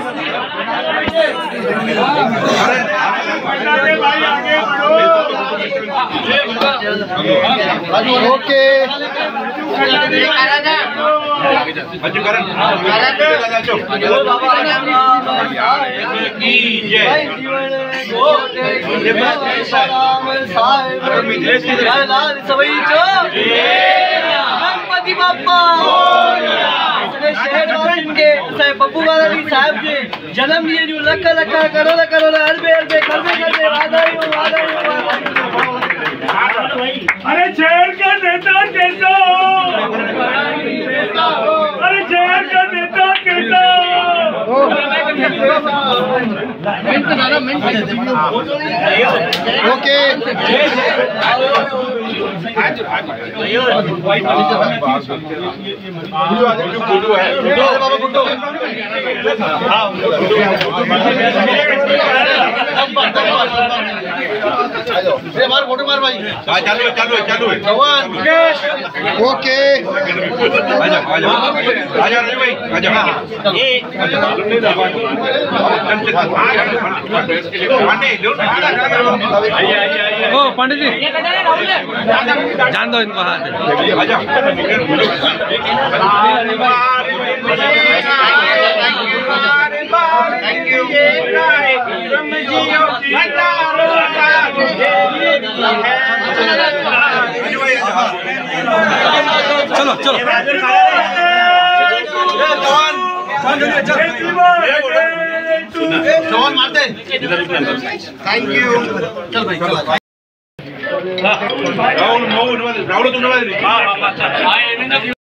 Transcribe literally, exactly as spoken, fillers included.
Okay Ganpati Bappa शहर के पप्पू वाली साहब के जन्म लिए जो लख लख करोड़ करोड़ अरबे अरबे करबे करबे वादाई वादाई अरे शहर का नेता कैसा हो, अरे शहर का नेता कैसा हो। ओके मार फोटो मार भाई। चालू है चालू है चालू है जवान ओके आजा आजा आजा रे भाई आजा ये ओ पंडित जी जान दो इनको हाथ आजा थैंक यू चलो चलो जवान मारते थैंक यू चल भाई चल राहुल राहुल राहुल तुम